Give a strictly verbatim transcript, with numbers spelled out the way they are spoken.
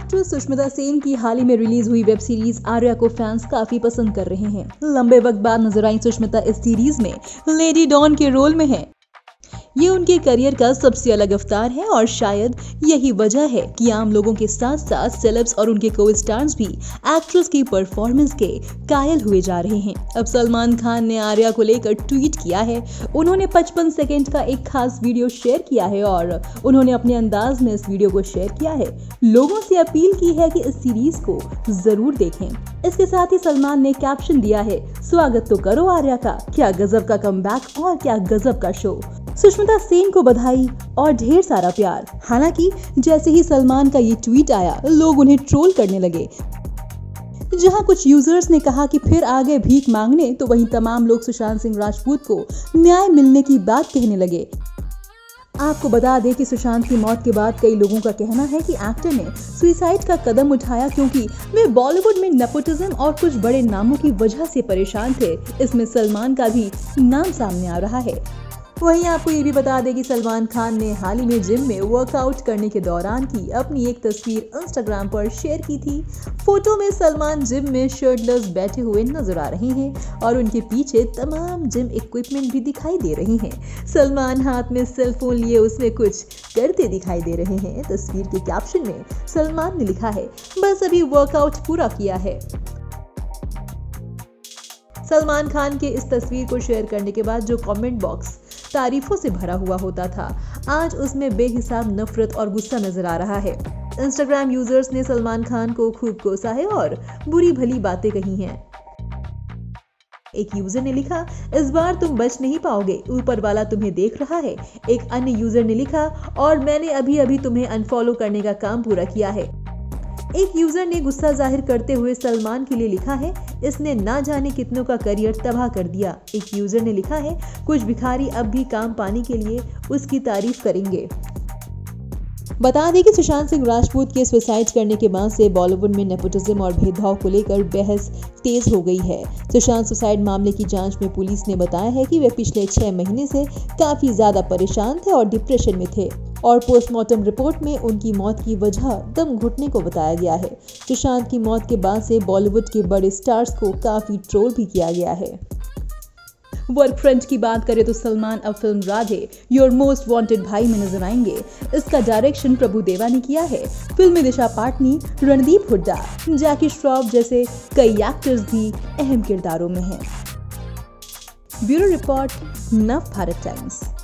Actress Sushmita Sen की हाल ही में release हुई वेब सीरीज आर्या को फैंस काफी पसंद कर रहे हैं। लंबे वक्त बाद नजर आई सुष्मिता इस सीरीज में लेडी डॉन के रोल में है। ये उनके करियर का सबसे अलग अवतार है और शायद यही वजह है कि आम लोगों के साथ साथ सेलेब्स और उनके को स्टार्स भी एक्ट्रेस की परफॉर्मेंस के कायल हुए जा रहे हैं। अब सलमान खान ने आर्या को लेकर ट्वीट किया है। उन्होंने पचपन सेकंड का एक खास वीडियो शेयर किया है और उन्होंने अपने अंदाज में इस वीडियो को शेयर किया है। लोगों से अपील की है कि इस सीरीज को जरूर देखें। इसके साथ ही सलमान ने कैप्शन दिया है, स्वागत तो करो आर्या का, क्या गजब का कमबैक और क्या गजब का शो। सुष्मिता सेन को बधाई और ढेर सारा प्यार। हालांकि जैसे ही सलमान का ये ट्वीट आया, लोग उन्हें ट्रोल करने लगे। जहां कुछ यूजर्स ने कहा कि फिर आ गए भीख मांगने, तो वहीं तमाम लोग सुशांत सिंह राजपूत को न्याय मिलने की बात कहने लगे। आपको बता दें कि सुशांत की मौत के बाद कई लोगों का कहना है कि एक्टर ने सुसाइड का कदम उठाया क्योंकि वे बॉलीवुड में नेपोटिज्म और कुछ बड़े नामों की वजह से परेशान थे। इसमें सलमान का भी नाम सामने आ रहा है। वहीं आपको ये भी बता दें कि सलमान खान ने हाल ही में जिम में वर्कआउट करने के दौरान की अपनी एक तस्वीर इंस्टाग्राम पर शेयर की थी। फोटो में सलमान जिम में शर्टलेस बैठे हुए नजर आ रहे हैं और उनके पीछे तमाम जिम इक्विपमेंट भी दिखाई दे रहे हैं। सलमान हाथ में सेल फोन लिए उसमें कुछ करते दिखाई दे रहे हैं। तस्वीर के कैप्शन में सलमान ने लिखा है, बस अभी वर्कआउट पूरा किया है। सलमान खान के इस तस्वीर को शेयर करने के बाद जो कमेंट बॉक्स तारीफों से भरा हुआ होता था, आज उसमें बेहिसाब नफरत और गुस्सा नजर आ रहा है। इंस्टाग्राम यूजर्स ने सलमान खान को खूब कोसा है और बुरी भली बातें कही हैं। एक यूजर ने लिखा, इस बार तुम बच नहीं पाओगे, ऊपर वाला तुम्हें देख रहा है। एक अन्य यूजर ने लिखा, और मैंने अभी अभी तुम्हें अनफॉलो करने का काम पूरा किया है। एक यूजर ने गुस्सा जाहिर करते हुए सलमान के लिए लिखा है, इसने ना जाने कितनों का करियर तबाह कर दिया। एक यूजर ने लिखा है, कुछ भिखारी अब भी काम पाने के लिए उसकी तारीफ करेंगे। बता दें कि सुशांत सिंह राजपूत के सुसाइड करने के बाद से बॉलीवुड में नेपोटिज्म और भेदभाव को लेकर बहस तेज हो गई है। सुशांत सुसाइड मामले की जांच में पुलिस ने बताया है कि वे पिछले छह महीने से काफी ज्यादा परेशान थे और डिप्रेशन में थे और पोस्टमार्टम रिपोर्ट में उनकी मौत की वजह दम घुटने को बताया गया है। सुशांत की मौत के बाद से बॉलीवुड के बड़े स्टार्स को काफी ट्रोल भी किया गया है। वर्क फ्रंट की बात करें तो सलमान अब film Radhe your most wanted Bhai में नजर आएंगे। इसका डायरेक्शन प्रभु देवा ने किया है। फिल्म में दिशा पाटनी, रणदीप हुड्डा, जैकी श्रॉफ जैसे कई एक्टर्स भी अहम किरदारों में हैं। ब्यूरो रिपोर्ट, नव भारत टाइम्स।